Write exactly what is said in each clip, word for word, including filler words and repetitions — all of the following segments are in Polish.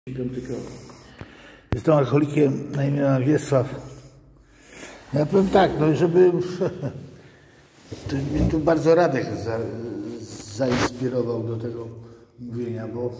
Piąty krok. Jestem alkoholikiem na imię Wiesław. Ja powiem tak, no żeby... To mnie tu bardzo Radek za, zainspirował do tego mówienia, bo...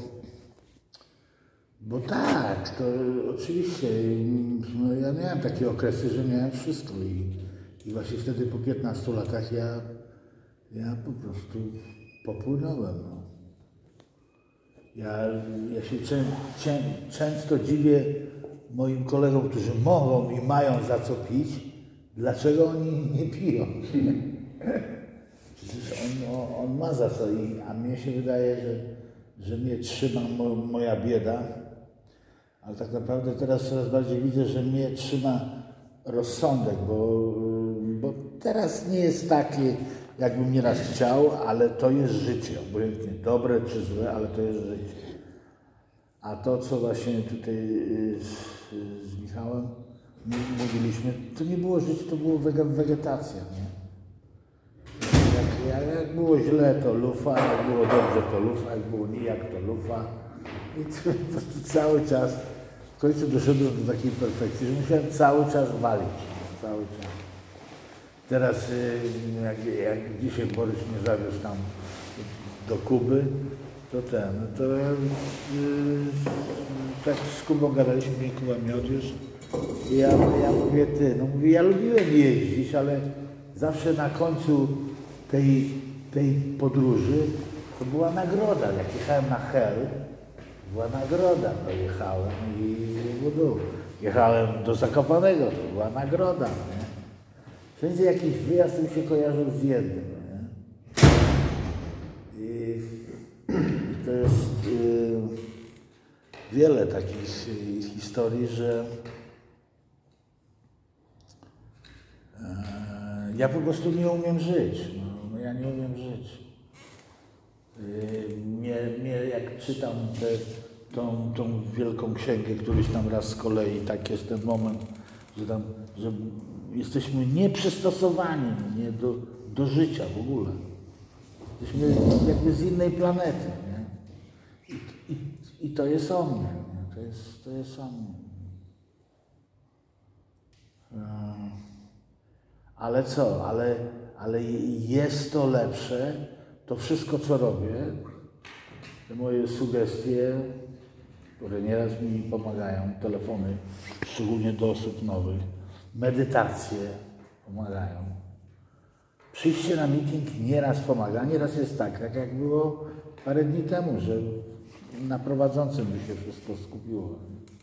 Bo tak, to oczywiście, no ja miałem takie okresy, że miałem wszystko i, i właśnie wtedy po piętnastu latach ja, ja po prostu popłynąłem. No. Ja, ja się czę, czę, często dziwię moim kolegom, którzy mogą i mają za co pić, dlaczego oni nie piją. Przecież on, on, on ma za co, i, a mnie się wydaje, że, że mnie trzyma mo, moja bieda, ale tak naprawdę teraz coraz bardziej widzę, że mnie trzyma rozsądek, bo, bo teraz nie jest taki, jakbym nieraz chciał, ale to jest życie, obojętnie dobre czy złe, ale to jest życie. A to, co właśnie tutaj z, z Michałem mówiliśmy, to nie było życie, to było wegetacja, nie? Jak, jak, jak było źle, to lufa, jak było dobrze, to lufa, jak było nijak, to lufa. I to, to, to cały czas, w końcu doszedłem do takiej perfekcji, że musiałem cały czas walić, cały czas. Teraz, jak, jak dzisiaj Borys mnie zawiózł tam do Kuby, to ten, to yy, tak z Kubą gadaliśmy, mnie Kuba mnie odwiózł. I ja, ja mówię, ty, no mówię, ja lubiłem jeździć, ale zawsze na końcu tej, tej podróży to była nagroda. Jak jechałem na Hel, była nagroda, to jechałem i budu. Jechałem do Zakopanego, to była nagroda, nie? Wszędzie jakiś wyjazd mi się kojarzył z jednym, nie? I, i to jest y, wiele takich y, historii, że y, ja po prostu nie umiem żyć. No, no ja nie umiem żyć. Y, mnie, mnie jak czytam te, tą, tą wielką księgę, któryś tam raz z kolei, tak jest ten moment, że tam, że jesteśmy nieprzystosowani nie, do, do życia w ogóle. Jesteśmy jakby z innej planety. Nie? I, i, I to jest o mnie. Nie? To jest, to jest o mnie. Ale co? Ale, ale jest to lepsze. To wszystko, co robię, te moje sugestie, które nieraz mi pomagają, telefony, szczególnie do osób nowych, medytacje pomagają. Przyjście na meeting nieraz pomaga, nieraz jest tak, tak jak było parę dni temu, że na prowadzącym by się wszystko skupiło.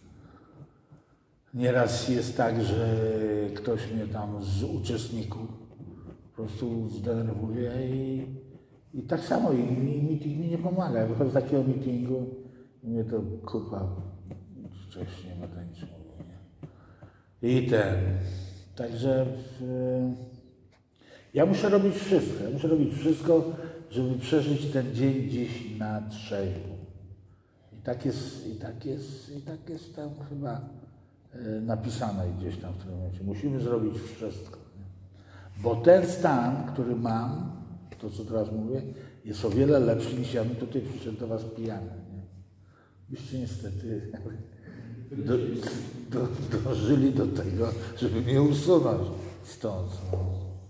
Nieraz jest tak, że ktoś mnie tam z uczestników po prostu zdenerwuje i, i tak samo i, i meeting mi nie pomaga. Ja wychodzę z takiego meetingu i mnie to kupa wcześniej ma to nic mówił. I ten. Także y, ja muszę robić wszystko. Ja muszę robić wszystko, żeby przeżyć ten dzień dziś na trzeźwo. I tak jest, i tak jest, i tak jest tam chyba y, napisane gdzieś tam w tym momencie. Musimy zrobić wszystko. Nie? Bo ten stan, który mam, to co teraz mówię, jest o wiele lepszy niż ja bym tutaj przyszedł do was pijany. Nie? Byście niestety Do, do, dożyli do tego, żeby mnie usunąć stąd. No.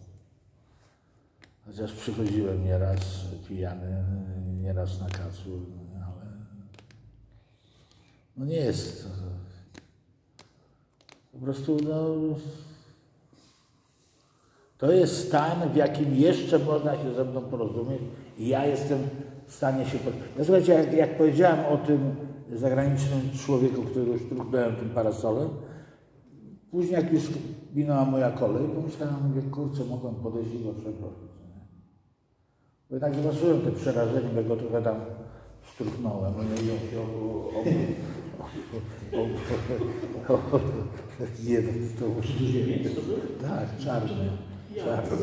Chociaż przychodziłem nieraz pijany, nieraz na kacu, ale no nie jest to. Po prostu no, to jest stan, w jakim jeszcze można się ze mną porozumieć i ja jestem w stanie się porozumieć. Ja, słuchajcie, jak, jak powiedziałem o tym zagranicznym człowieku, którego szturchnąłem tym parasolem. Później jak już minęła moja kolej, pomyślałem, mówię, kurczę, mogłem podejść i go przeprosić. Bo jednak zobaczyłem te przerażenie, bo go trochę tam szturchnąłem. Jeden to już... Tak, czarny. Czarny.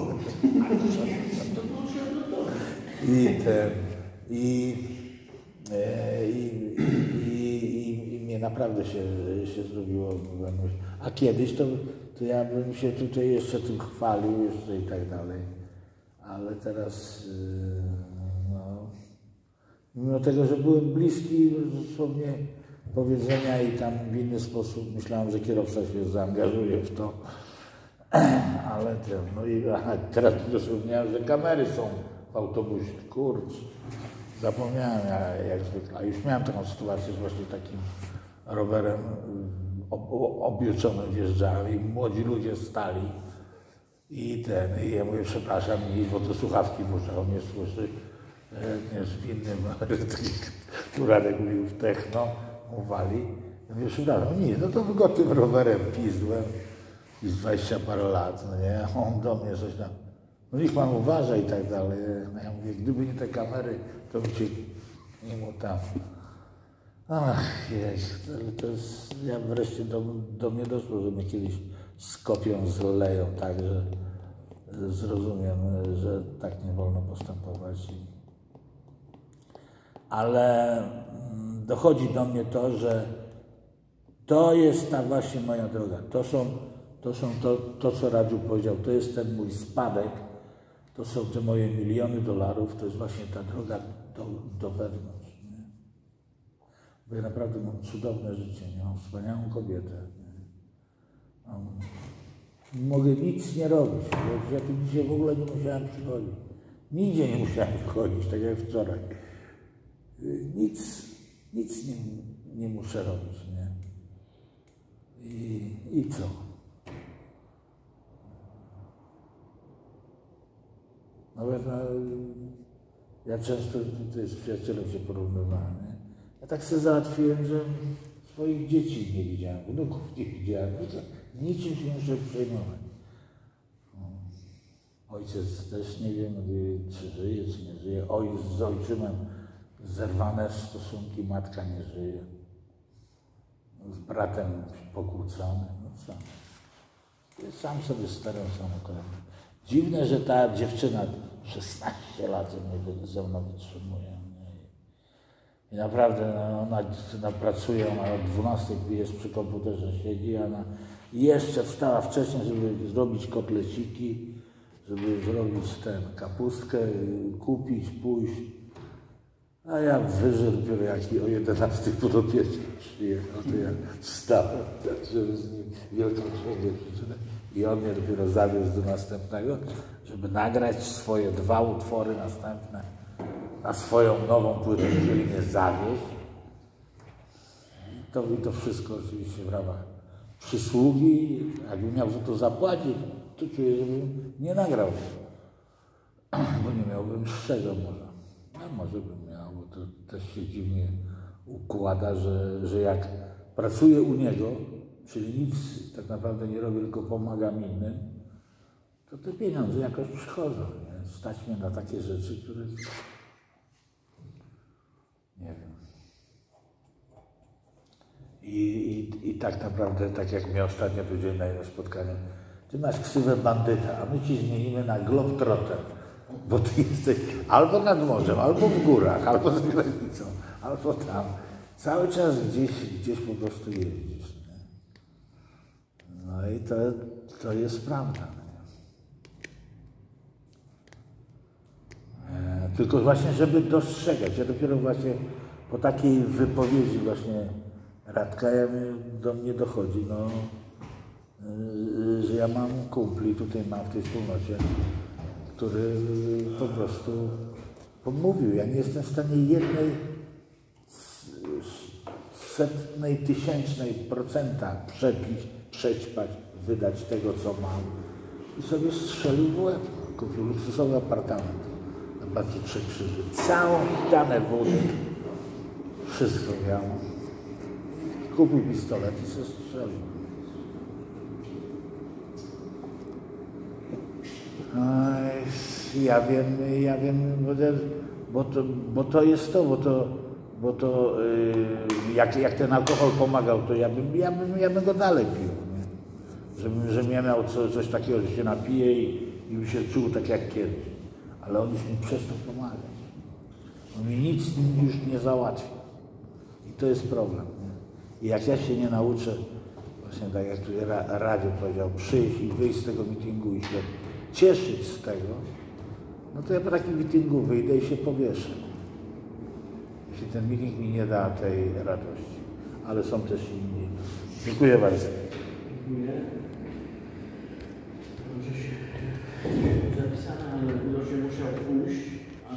I ten... I... I, i, i, i mnie naprawdę się, się zrobiło, a kiedyś to, to ja bym się tutaj jeszcze tym chwalił jeszcze i tak dalej, ale teraz no, mimo tego, że byłem bliski dosłownie powiedzenia i tam w inny sposób myślałem, że kierowca się zaangażuje w to. Ale ten, no i aha, teraz dosłownie, że kamery są w autobusie. Kurczę, zapomniałem ja, jak zwykle. A już miałem taką sytuację z właśnie takim rowerem obieczonym wjeżdżałem i młodzi ludzie stali i ten, i ja mówię, przepraszam, bo to słuchawki muszę, on mnie słyszy, nie w innym, tu Radek mówił w techno, mówili. Ja mówię, przepraszam, nie, no to go tym rowerem pizdłem i z dwadzieścia parę lat, no nie, on do mnie coś tam, no niech pan uważa i tak dalej. No ja mówię, gdyby nie te kamery, to by cię nie mu tam. Ach, jej, to jest, ja wreszcie do, do mnie doszło, że mnie kiedyś skopią, zleją, tak, że zrozumiem, że tak nie wolno postępować. Ale dochodzi do mnie to, że to jest ta właśnie moja droga. To są, to, są to, to, co Radziu powiedział, to jest ten mój spadek, to są te moje miliony dolarów, to jest właśnie ta droga do, do wewnątrz. Bo ja naprawdę mam cudowne życie, nie? Mam wspaniałą kobietę. Mam, mogę nic nie robić. Ja, ja tu dzisiaj w ogóle nie musiałem przychodzić. Nigdzie nie musiałem wchodzić, tak jak wczoraj. Nic, nic nie, nie muszę robić, nie? I, i co? Nawet no, ja często tutaj z przyjacielem się porównywałem, nie? Ja tak sobie załatwiłem, że swoich dzieci nie widziałem, wnuków nie widziałem, niczym się nie muszę przejmować. Ojciec też nie wiem, czy żyje, czy nie żyje. Ojciec z ojczymem zerwane stosunki, matka nie żyje. Z bratem pokłócony, no sam. Sam sobie sterem samochodem. Dziwne, że ta dziewczyna szesnaście lat ze mną wytrzymuje. I naprawdę no, ona, ona pracuje, ona od dwunastej jest przy komputerze, siedzi, ona jeszcze wstała wcześniej, żeby zrobić kotleciki, żeby zrobić tę kapustkę, kupić, pójść. A ja wyżer dopiero jak o jedenastej podopieczny przyjechał, to ja wstałem, tak, żeby z nim wielką księgę przeczytać. I on mnie dopiero zawiózł do następnego, żeby nagrać swoje dwa utwory następne na swoją nową płytę, jeżeli mnie zawieźć. I to, I to wszystko oczywiście w ramach przysługi. Jakbym miał za to zapłacić, to czuję, żebym nie nagrał. Bo nie miałbym z czego może. A może bym miał, bo to też się dziwnie układa, że, że jak pracuję u niego, czyli nic tak naprawdę nie robię, tylko pomagam innym, to te pieniądze jakoś przychodzą. Nie? Stać mnie na takie rzeczy, które... Nie wiem. I, i, I tak naprawdę, tak jak mnie ostatnio powiedzieli na jednym spotkaniu, ty masz ksywę bandyta, a my ci zmienimy na Globetrotter, bo ty jesteś albo nad morzem, albo w górach, albo za granicą, albo tam. Cały czas gdzieś, gdzieś po prostu jeździsz. Nie? No i to, to jest prawda. E, tylko właśnie, żeby dostrzegać. Ja dopiero właśnie po takiej wypowiedzi właśnie Radka ja do mnie dochodzi, no, e, że ja mam kumpli, tutaj mam w tej wspólnocie, który po prostu pomówił. Ja nie jestem w stanie jednej setnej, tysięcznej procenta przepić, przećpać, wydać tego, co mam. I sobie strzelił w łeb. Kupił luksusowy apartament na Placu Trzech Krzyży. Całą ścianę wody. Wszystko miał. Kupił pistolet i się strzelił. Ja wiem, ja wiem, bo to, bo to jest to, bo to, bo to yy, jak, jak ten alkohol pomagał, to ja bym, ja bym, ja bym go dalej pił. Nie? Żebym, żebym ja miał co, coś takiego, że się napije i, i by się czuł tak jak kiedyś. Ale on już mi przestał pomagać. On mi nic już nie załatwia. I to jest problem. Nie? I jak ja się nie nauczę, właśnie tak jak tu Radio powiedział, przyjść i wyjść z tego meetingu i się cieszyć z tego, no to ja po takim meetingu wyjdę i się powieszę. Jeśli ten meeting mi nie da tej radości. ale są też inni. Dziękuję bardzo. Dziękuję. Dobrze się zapisane, ale uda się musiał pójść.